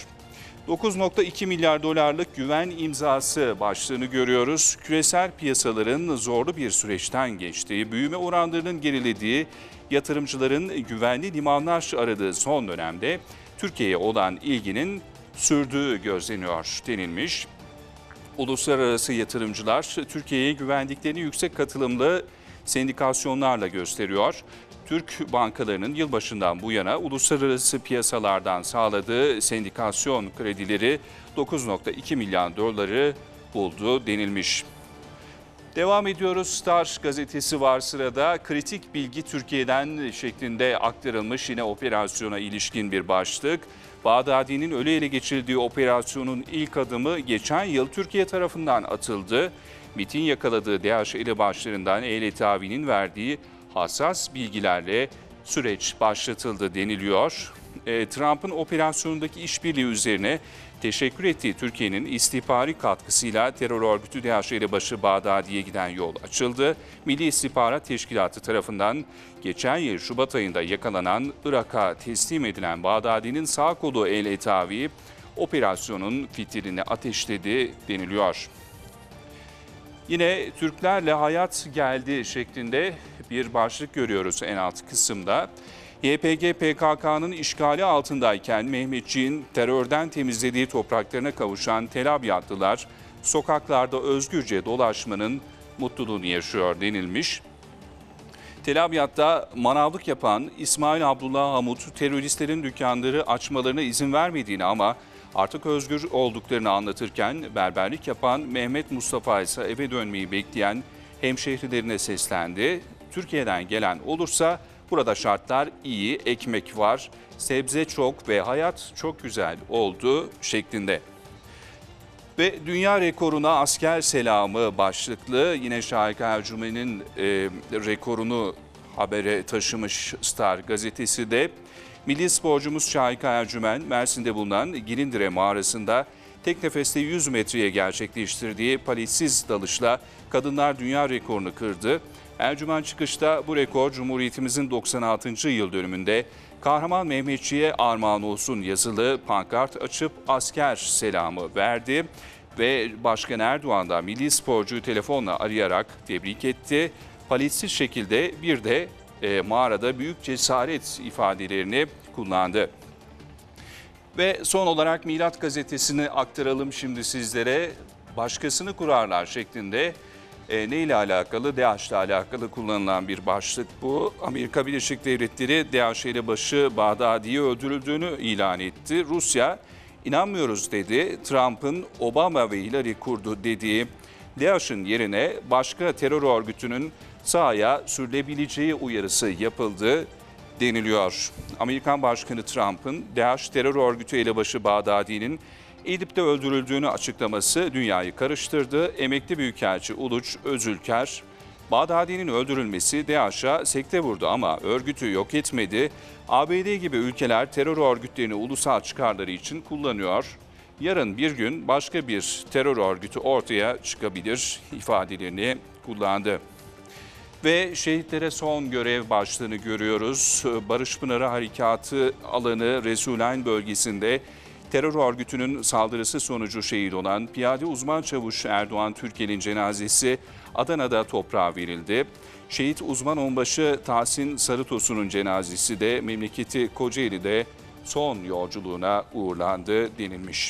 9.2 milyar dolarlık güven imzası başlığını görüyoruz. Küresel piyasaların zorlu bir süreçten geçtiği, büyüme oranlarının gerilediği, yatırımcıların güvenli limanlar aradığı son dönemde Türkiye'ye olan ilginin sürdüğü gözleniyor denilmiş. Uluslararası yatırımcılar Türkiye'ye güvendiklerini yüksek katılımlı sendikasyonlarla gösteriyor. Türk bankalarının yılbaşından bu yana uluslararası piyasalardan sağladığı sendikasyon kredileri 9.2 milyar doları buldu denilmiş. Devam ediyoruz. Star gazetesi var sırada. Kritik bilgi Türkiye'den şeklinde aktarılmış yine operasyona ilişkin bir başlık. Bağdadi'nin ölü ele geçirdiği operasyonun ilk adımı geçen yıl Türkiye tarafından atıldı. MİT'in yakaladığı DAEŞ elebaşlarından El Atavi'nin verdiği hassas bilgilerle süreç başlatıldı deniliyor. Trump'ın operasyonundaki işbirliği üzerine teşekkür ettiği Türkiye'nin istihbari katkısıyla terör örgütü DAEŞ elebaşı Bağdadi'ye giden yol açıldı. Milli İstihbarat Teşkilatı tarafından geçen yıl Şubat ayında yakalanan Irak'a teslim edilen Bağdadi'nin sağ kolu El Atavi operasyonun fitilini ateşledi deniliyor. Yine Türklerle hayat geldi şeklinde bir başlık görüyoruz en alt kısımda. YPG PKK'nın işgali altındayken Mehmetçiğin terörden temizlediği topraklarına kavuşan Tel Abyadlılar sokaklarda özgürce dolaşmanın mutluluğunu yaşıyor denilmiş. Tel Abyad'da manavlık yapan İsmail Abdullah Hamut teröristlerin dükkanları açmalarına izin vermediğini ama artık özgür olduklarını anlatırken berberlik yapan Mehmet Mustafa ise eve dönmeyi bekleyen hemşehrilerine seslendi. Türkiye'den gelen olursa burada şartlar iyi, ekmek var, sebze çok ve hayat çok güzel oldu şeklinde. Ve dünya rekoruna asker selamı başlıklı yine Şahika Ercümen'in rekorunu habere taşımış Star gazetesi de milli sporcumuz Şahika Ercümen Mersin'de bulunan Girindire mağarasında tek nefeste 100 metreye gerçekleştirdiği paletsiz dalışla kadınlar dünya rekorunu kırdı. Ercümen çıkışta bu rekor Cumhuriyetimizin 96. yıl dönümünde Kahraman Mehmetçiğe armağan olsun yazılı pankart açıp asker selamı verdi. Ve Başkan Erdoğan da milli sporcuyu telefonla arayarak tebrik etti. Paletsiz şekilde bir de mağarada büyük cesaret ifadelerini kullandı. Ve son olarak Milat gazetesini aktaralım şimdi sizlere. Başkasını kurarlar şeklinde neyle alakalı? DAEŞ'le alakalı kullanılan bir başlık bu. Amerika Birleşik Devletleri DAEŞ elebaşı Bağdadi'yi öldürüldüğünü ilan etti. Rusya inanmıyoruz dedi. Trump'ın Obama ve Hillary kurdu dediği DAEŞ'in yerine başka terör örgütünün sahaya sürülebileceği uyarısı yapıldı deniliyor. Amerikan Başkanı Trump'ın DAEŞ terör örgütü elebaşı Bağdadi'nin İdlib'de öldürüldüğünü açıklaması dünyayı karıştırdı. Emekli Büyükelçi Uluç Özülker, Bağdadi'nin öldürülmesi DAEŞ'a sekte vurdu ama örgütü yok etmedi. ABD gibi ülkeler terör örgütlerini ulusal çıkarları için kullanıyor. Yarın bir gün başka bir terör örgütü ortaya çıkabilir ifadelerini kullandı. Ve şehitlere son görev başlığını görüyoruz. Barış Pınarı Harekatı alanı Resulayn bölgesinde terör örgütünün saldırısı sonucu şehit olan Piyade Uzman Çavuş Erdoğan Türkel'in cenazesi Adana'da toprağa verildi. Şehit uzman onbaşı Tahsin Sarıtosun'un cenazesi de memleketi Kocaeli'de son yolculuğuna uğurlandı denilmiş.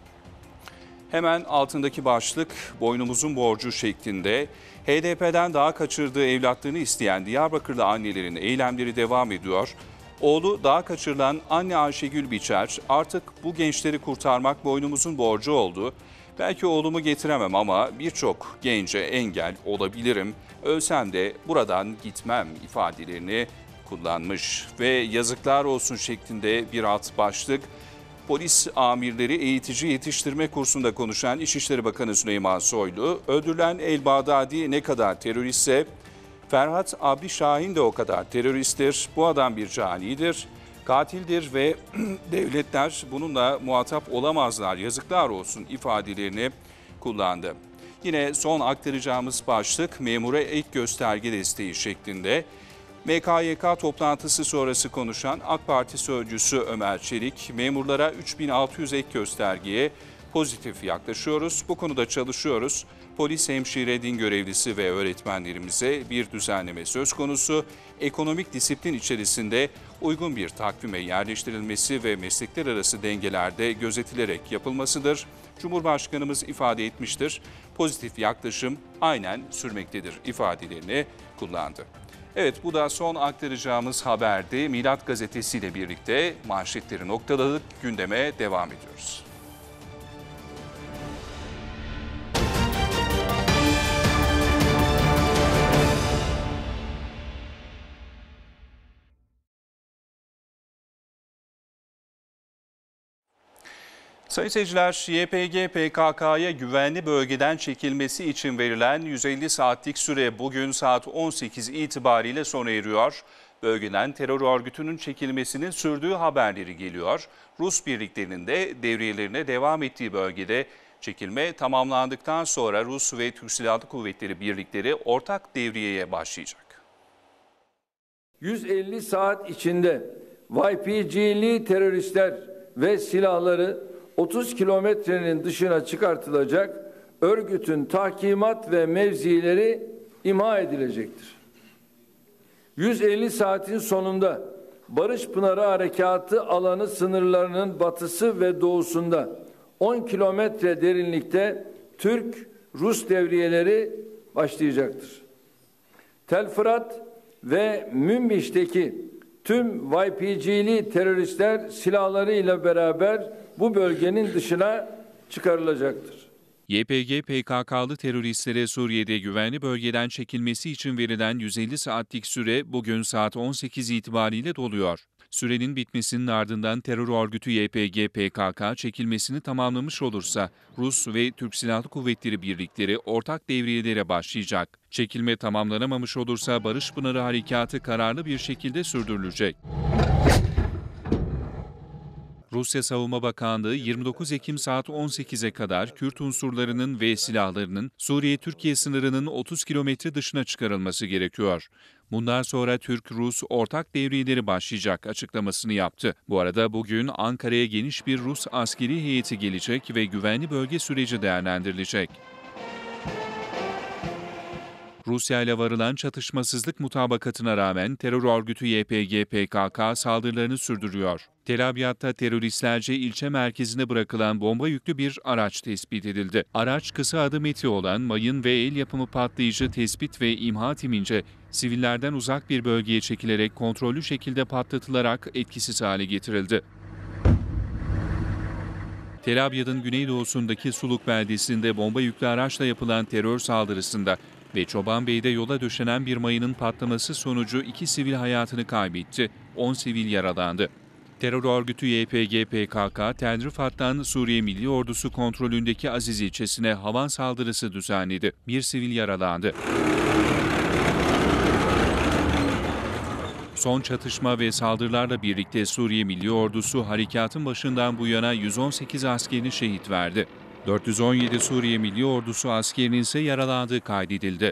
Hemen altındaki başlık boynumuzun borcu şeklinde HDP'den daha kaçırdığı evlatlarını isteyen Diyarbakırlı annelerin eylemleri devam ediyor. Oğlu daha kaçırılan anne Ayşegül Biçer, artık bu gençleri kurtarmak boynumuzun borcu oldu. Belki oğlumu getiremem ama birçok gence engel olabilirim. Ölsem de buradan gitmem ifadelerini kullanmış. Ve yazıklar olsun şeklinde bir alt başlık. Polis amirleri eğitici yetiştirme kursunda konuşan İçişleri Bakanı Süleyman Soylu, öldürülen El Bağdadi ne kadar teröristse Ferhat Abdi Şahin de o kadar teröristtir. Bu adam bir canidir, katildir ve devletler bununla muhatap olamazlar. Yazıklar olsun ifadelerini kullandı. Yine son aktaracağımız başlık memura ek gösterge desteği şeklinde. MKYK toplantısı sonrası konuşan AK Parti sözcüsü Ömer Çelik, memurlara 3600 ek göstergeye pozitif yaklaşıyoruz. Bu konuda çalışıyoruz. Polis, hemşire, din görevlisi ve öğretmenlerimize bir düzenleme söz konusu. Ekonomik disiplin içerisinde uygun bir takvime yerleştirilmesi ve meslekler arası dengelerde gözetilerek yapılmasıdır. Cumhurbaşkanımız ifade etmiştir. Pozitif yaklaşım aynen sürmektedir ifadelerini kullandı. Evet, bu da son aktaracağımız haberdi. Milat Gazetesi ile birlikte manşetleri noktaladık. Gündeme devam ediyoruz. Sayın seyirciler, YPG PKK'ya güvenli bölgeden çekilmesi için verilen 150 saatlik süre bugün saat 18 itibariyle sona eriyor. Bölgeden terör örgütünün çekilmesinin sürdüğü haberleri geliyor. Rus birliklerinin de devriyelerine devam ettiği bölgede çekilme tamamlandıktan sonra Rus ve Türk Silahlı Kuvvetleri birlikleri ortak devriyeye başlayacak. 150 saat içinde YPG'li teröristler ve silahları 30 kilometrenin dışına çıkartılacak, örgütün tahkimat ve mevzileri imha edilecektir. 150 saatin sonunda Barış Pınarı Harekatı alanı sınırlarının batısı ve doğusunda 10 kilometre derinlikte Türk-Rus devriyeleri başlayacaktır. Tel Fırat ve Münbiş'teki tüm YPG'li teröristler silahlarıyla beraber bu bölgenin dışına çıkarılacaktır. YPG PKK'lı teröristlere Suriye'de güvenli bölgeden çekilmesi için verilen 150 saatlik süre bugün saat 18 itibariyle doluyor. Sürenin bitmesinin ardından terör örgütü YPG PKK çekilmesini tamamlamış olursa Rus ve Türk Silahlı Kuvvetleri birlikleri ortak devriyelere başlayacak. Çekilme tamamlanamamış olursa Barış Pınarı Harekatı kararlı bir şekilde sürdürülecek. Rusya Savunma Bakanlığı 29 Ekim saat 18'e kadar Kürt unsurlarının ve silahlarının Suriye-Türkiye sınırının 30 kilometre dışına çıkarılması gerekiyor. Bundan sonra Türk-Rus ortak devriyeleri başlayacak açıklamasını yaptı. Bu arada bugün Ankara'ya geniş bir Rus askeri heyeti gelecek ve güvenli bölge süreci değerlendirilecek. Rusya ile varılan çatışmasızlık mutabakatına rağmen terör örgütü YPG PKK saldırılarını sürdürüyor. Tel Abyad'da teröristlerce ilçe merkezine bırakılan bomba yüklü bir araç tespit edildi. Araç kısa adım eti olan mayın ve el yapımı patlayıcı tespit ve imha timince sivillerden uzak bir bölgeye çekilerek kontrollü şekilde patlatılarak etkisiz hale getirildi. Tel Abyad'ın güneydoğusundaki Suluk beldesinde bomba yüklü araçla yapılan terör saldırısında ve Çobanbey'de yola döşenen bir mayının patlaması sonucu 2 sivil hayatını kaybetti, 10 sivil yaralandı. Terör örgütü YPG PKK, Tel Rifat'tan Suriye Milli Ordusu kontrolündeki Aziz ilçesine havan saldırısı düzenledi. 1 sivil yaralandı. Son çatışma ve saldırılarla birlikte Suriye Milli Ordusu harekatın başından bu yana 118 askerini şehit verdi. 417 Suriye Milli Ordusu askerinin ise yaralandığı kaydedildi.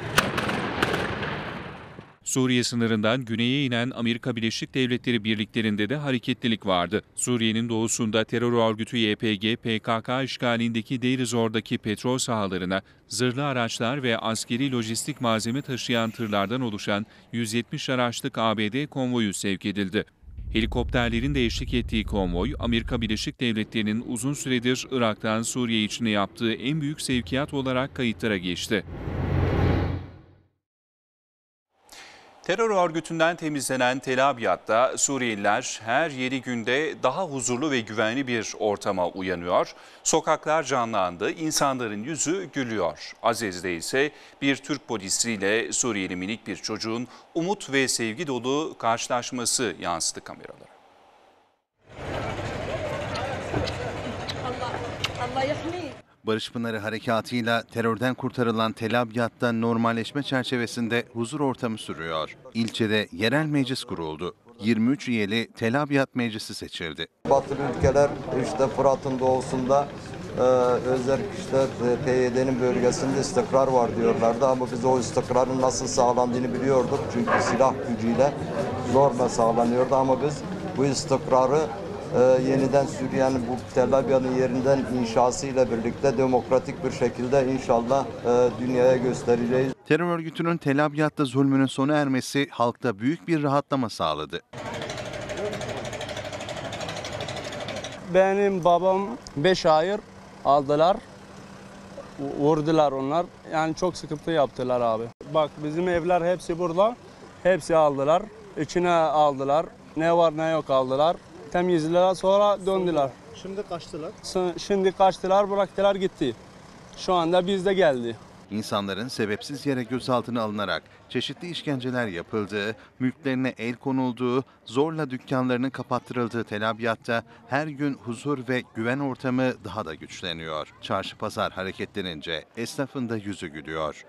Suriye sınırından güneye inen Amerika Birleşik Devletleri birliklerinde de hareketlilik vardı. Suriye'nin doğusunda terör örgütü YPG PKK işgalindeki Deir ez-Zor'daki petrol sahalarına zırhlı araçlar ve askeri lojistik malzeme taşıyan tırlardan oluşan 170 araçlık ABD konvoyu sevk edildi. Helikopterlerin de eşlik ettiği konvoy, Amerika Birleşik Devletleri'nin uzun süredir Irak'tan Suriye içine yaptığı en büyük sevkiyat olarak kayıtlara geçti. Terör örgütünden temizlenen Tel Abyad'da Suriyeliler her yeni günde daha huzurlu ve güvenli bir ortama uyanıyor. Sokaklar canlandı, insanların yüzü gülüyor. Azez'de ise bir Türk polisiyle Suriyeli minik bir çocuğun umut ve sevgi dolu karşılaşması yansıdı kameralara. Barış Pınarı Harekatı'yla terörden kurtarılan Tel Abyad'da normalleşme çerçevesinde huzur ortamı sürüyor. İlçede yerel meclis kuruldu. 23 üyeli Tel Abyad Meclisi seçildi. Batılı ülkeler işte Fırat'ın doğusunda özellikle işte PYD'nin bölgesinde istikrar var diyorlardı ama biz o istikrarın nasıl sağlandığını biliyorduk. Çünkü silah gücüyle zorla sağlanıyordu ama biz bu istikrarı yeniden Suriye'nin bu Tel Abyad'ın yerinden inşasıyla birlikte demokratik bir şekilde inşallah dünyaya göstereceğiz. Terör örgütünün Tel Abyad'da zulmünün sona ermesi halkta büyük bir rahatlama sağladı. Benim babam 5 ayır aldılar, vurdular onlar. Yani çok sıkıntı yaptılar abi. Bak bizim evler hepsi burada, hepsi aldılar, içine aldılar, ne var ne yok aldılar. Temizlediler sonra döndüler. Şimdi kaçtılar? Şimdi kaçtılar, bıraktılar gitti. Şu anda bizde geldi. İnsanların sebepsiz yere gözaltına alınarak çeşitli işkenceler yapıldığı, mülklerine el konulduğu, zorla dükkanlarının kapattırıldığı Tel Abyad'da her gün huzur ve güven ortamı daha da güçleniyor. Çarşı pazar hareketlenince esnafın da yüzü gülüyor.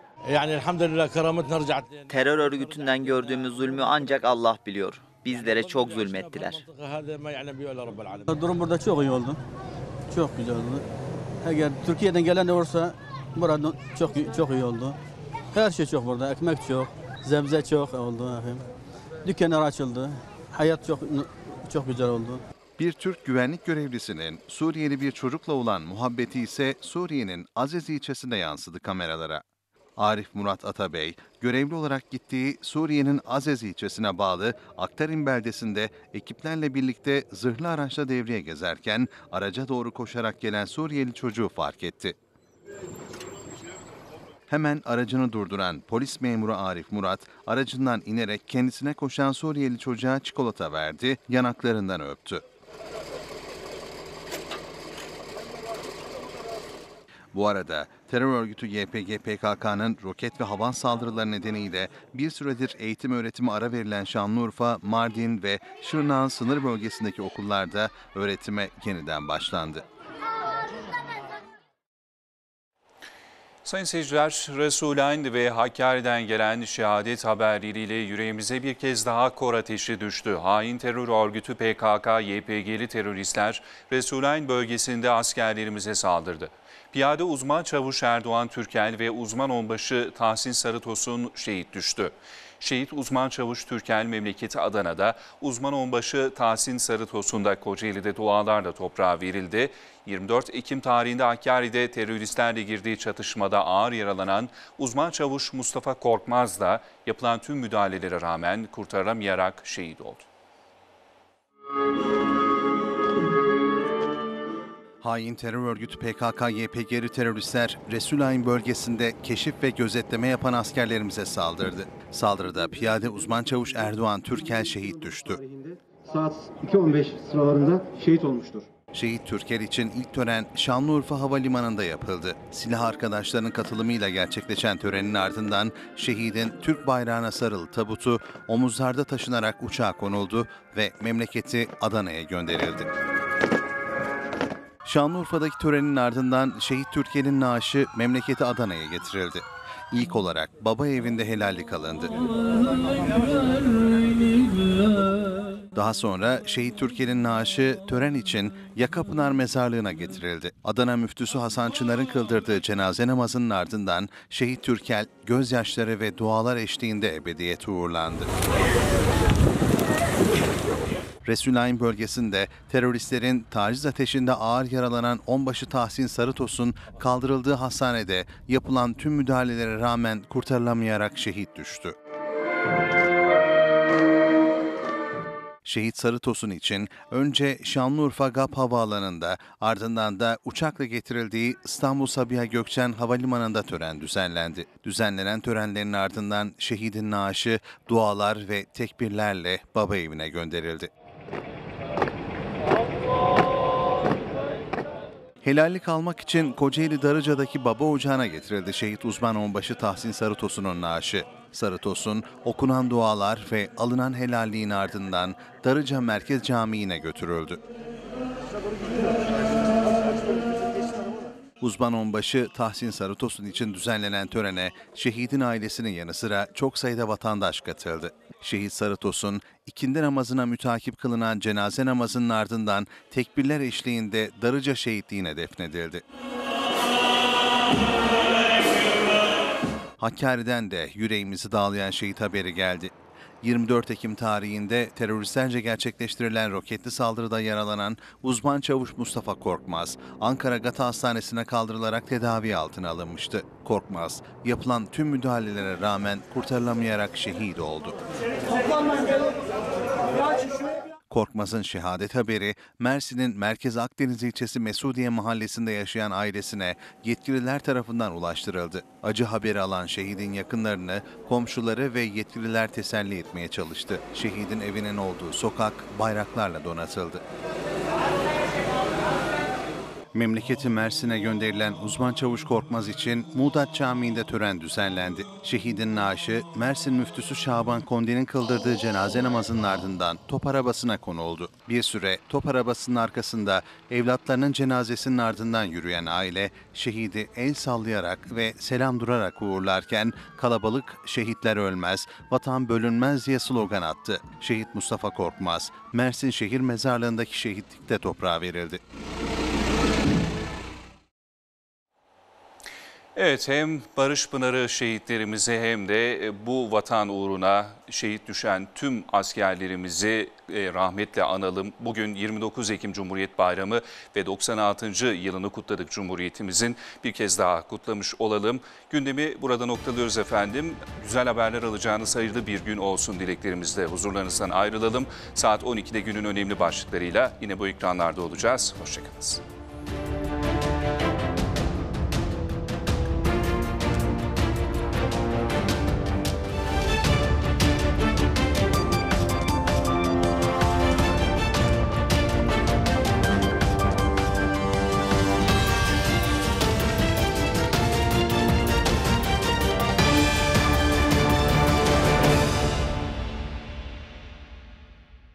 Terör örgütünden gördüğümüz zulmü ancak Allah biliyor. Bizlere çok zulmettiler. Durum burada çok iyi oldu. Çok güzel oldu. Eğer Türkiye'den gelen de olursa burada çok iyi oldu. Her şey çok burada. Ekmek çok, sebze çok oldu. Dükkanlar açıldı. Hayat çok güzel oldu. Bir Türk güvenlik görevlisinin Suriyeli bir çocukla olan muhabbeti ise Suriye'nin Azez ilçesinde yansıdı kameralara. Arif Murat Atabey, görevli olarak gittiği Suriye'nin Azez ilçesine bağlı Aktarim beldesinde ekiplerle birlikte zırhlı araçla devreye gezerken araca doğru koşarak gelen Suriyeli çocuğu fark etti. Hemen aracını durduran polis memuru Arif Murat, aracından inerek kendisine koşan Suriyeli çocuğa çikolata verdi, yanaklarından öptü. Bu arada terör örgütü YPG-PKK'nın roket ve havan saldırıları nedeniyle bir süredir eğitim öğretimi ara verilen Şanlıurfa, Mardin ve Şırnak'ın sınır bölgesindeki okullarda öğretime yeniden başlandı. Sayın seyirciler, Resulayn ve Hakkari'den gelen şehadet haberleriyle yüreğimize bir kez daha kor ateşi düştü. Hain terör örgütü PKK, YPG'li teröristler Resulayn bölgesinde askerlerimize saldırdı. Piyade uzman çavuş Erdoğan Türkel ve uzman onbaşı Tahsin Sarıtosun şehit düştü. Şehit uzman çavuş Türkel memleketi Adana'da, uzman onbaşı Tahsin Sarıtosun da Kocaeli'de dualarla toprağa verildi. 24 Ekim tarihinde Hakkari'de teröristlerle girdiği çatışmada ağır yaralanan uzman çavuş Mustafa Korkmaz da yapılan tüm müdahalelere rağmen kurtarılamayarak şehit oldu. Hain terör örgütü PKK-YPG'li teröristler Resulayn bölgesinde keşif ve gözetleme yapan askerlerimize saldırdı. Saldırıda piyade uzman çavuş Erdoğan Türkel şehit düştü. Saat 2:15 sıralarında şehit olmuştur. Şehit Türkel için ilk tören Şanlıurfa Havalimanı'nda yapıldı. Silah arkadaşlarının katılımıyla gerçekleşen törenin ardından şehidin Türk bayrağına sarılı tabutu omuzlarda taşınarak uçağa konuldu ve memleketi Adana'ya gönderildi. Şanlıurfa'daki törenin ardından şehit Türkel'in naaşı memleketi Adana'ya getirildi. İlk olarak baba evinde helallik alındı. Daha sonra şehit Türkel'in naaşı tören için Yakapınar Mezarlığı'na getirildi. Adana müftüsü Hasan Çınar'ın kıldırdığı cenaze namazının ardından şehit Türkel gözyaşları ve dualar eşliğinde ebediyete uğurlandı. Resulayn bölgesinde teröristlerin taciz ateşinde ağır yaralanan onbaşı Tahsin Sarıtosun kaldırıldığı hastanede yapılan tüm müdahalelere rağmen kurtarılamayarak şehit düştü. Şehit Sarıtosun için önce Şanlıurfa GAP Havaalanı'nda, ardından da uçakla getirildiği İstanbul Sabiha Gökçen Havalimanı'nda tören düzenlendi. Düzenlenen törenlerin ardından şehidin naaşı dualar ve tekbirlerle baba evine gönderildi. Helallik almak için Kocaeli Darıca'daki baba ocağına getirildi şehit uzman onbaşı Tahsin Sarıtosun'un naaşı. Sarıtosun, okunan dualar ve alınan helalliğin ardından Darıca Merkez Camii'ne götürüldü. Uzman onbaşı Tahsin Sarıtosun için düzenlenen törene şehidin ailesinin yanı sıra çok sayıda vatandaş katıldı. Şehit Sarıtosun, ikindi namazına mütakip kılınan cenaze namazının ardından tekbirler eşliğinde Darıca şehitliğine defnedildi. Hakkari'den de yüreğimizi dağlayan şehit haberi geldi. 24 Ekim tarihinde teröristlerce gerçekleştirilen roketli saldırıda yaralanan uzman çavuş Mustafa Korkmaz, Ankara Gata Hastanesi'ne kaldırılarak tedavi altına alınmıştı. Korkmaz, yapılan tüm müdahalelere rağmen kurtarılamayarak şehit oldu. Korkmaz'ın şehadet haberi Mersin'in Merkez Akdeniz ilçesi Mesudiye mahallesinde yaşayan ailesine yetkililer tarafından ulaştırıldı. Acı haberi alan şehidin yakınlarını, komşuları ve yetkililer teselli etmeye çalıştı. Şehidin evinin olduğu sokak bayraklarla donatıldı. Memleketi Mersin'e gönderilen uzman çavuş Korkmaz için Muğdat Camii'nde tören düzenlendi. Şehidin naaşı Mersin müftüsü Şaban Kondi'nin kıldırdığı cenaze namazının ardından top arabasına konuldu. Bir süre top arabasının arkasında evlatlarının cenazesinin ardından yürüyen aile şehidi el sallayarak ve selam durarak uğurlarken kalabalık "Şehitler ölmez, vatan bölünmez" diye slogan attı. Şehit Mustafa Korkmaz, Mersin Şehir Mezarlığı'ndaki şehitlikte toprağa verildi. Evet, hem Barış Pınarı şehitlerimizi hem de bu vatan uğruna şehit düşen tüm askerlerimizi rahmetle analım. Bugün 29 Ekim Cumhuriyet Bayramı ve 96. yılını kutladık Cumhuriyetimizin. Bir kez daha kutlamış olalım. Gündemi burada noktalıyoruz efendim. Güzel haberler alacağınız hayırlı bir gün olsun dileklerimizle huzurlarınızdan ayrılalım. Saat 12'de günün önemli başlıklarıyla yine bu ekranlarda olacağız. Hoşçakalın.